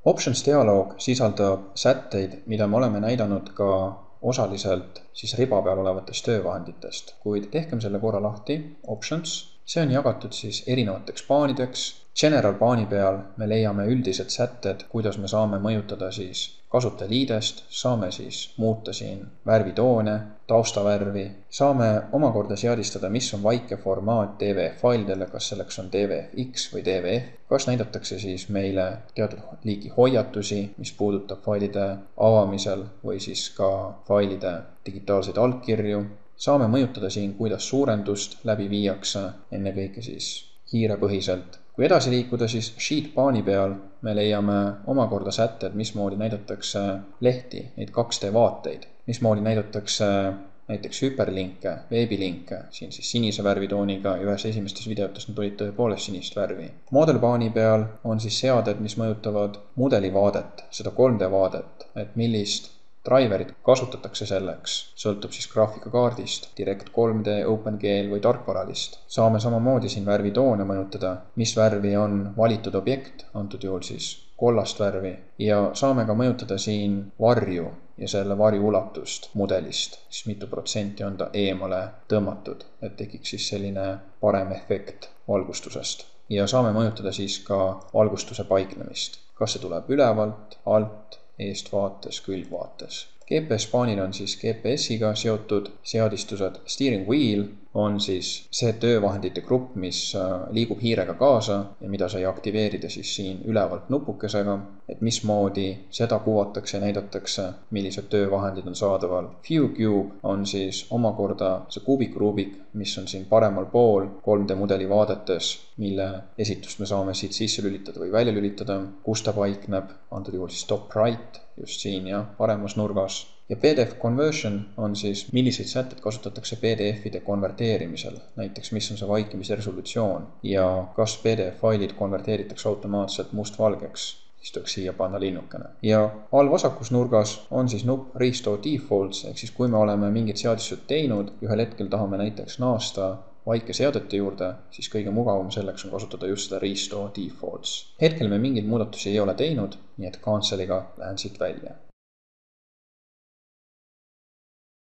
Options dialoog sisaldab sätteid, mida me oleme näidanud ka osaliselt siis riba peal olevatest töövahenditest, kuid tehkem selle korra lahti. Options, see on jagatud siis erinevateks paanideks. General paani peal me leiame üldised sätted, kuidas me saame mõjutada siis kasutajaliidest, saame siis muuta siin värvitoone, taustavärvi, saame omakorda seadistada, mis on vaike formaat DVF-failidele, kas selleks on DVF-X või DVF, kas näidatakse siis meile teatud liiki hoiatusi, mis puudutab failide avamisel või siis ka failide digitaalseid allkirju. Saame mõjutada siin, kuidas suurendust läbi viiakse, ennekõike siis kiirepõhiselt. Kui edasi liikuda, siis sheet paani peal me leiame omakorda sätted, mismoodi näidatakse lehti, neid 2D vaateid, mismoodi näidatakse näiteks hüperlinke, veebilinke, siin siis sinise värvitooniga ja ühes esimestes videotes nad olid tõepoolest sinist värvi. Model paani peal on siis seaded, mis mõjutavad mudeli vaadet, seda 3D vaadet, et millist driverit kasutatakse selleks, sõltub siis graafikakaardist, Direct 3D, OpenGL või tarkvaralist. Saame samamoodi siin värvitoone mõjutada, mis värvi on valitud objekt, antud juhul siis kollast värvi, ja saame ka mõjutada siin varju ja selle varju ulatust mudelist, siis mitu protsenti on ta eemale tõmmatud, et tekiks siis selline parem efekt valgustusest. Ja saame mõjutada siis ka valgustuse paiknemist, kas see tuleb ülevalt, alt, eestvaates, külgvaates. GPS-paanil on siis GPS-iga seotud seadistused. Steering wheel on siis see töövahendite grupp, mis liigub hiirega kaasa ja mida sai aktiveerida siis siin ülevalt nupukesega, et mismoodi seda kuvatakse ja näidatakse, millised töövahendid on saadaval. View cube on siis omakorda see kuubikruubik, mis on siin paremal pool 3D mudeli vaadetes, mille esitust me saame siit sisse lülitada või välja lülitada, kus ta paikneb, antud juhul siis top right, just siin ja paremas nurgas. Ja PDF conversion on siis, milliseid sätted kasutatakse PDF-ide konverteerimisel, näiteks mis on see vaikimisresolutsioon ja kas PDF-failid konverteeritakse automaatselt mustvalgeks, siis tuleks siia panna linnukene. Ja all vasakus nurgas on siis nupp Restore Defaults, ehk siis kui me oleme mingid seadistused teinud, ühel hetkel tahame näiteks naasta vaike seadete juurde, siis kõige mugavam selleks on kasutada just seda Restore Defaults. Hetkel me mingeid muudatusi ei ole teinud, nii et cancel'iga lähen siit välja.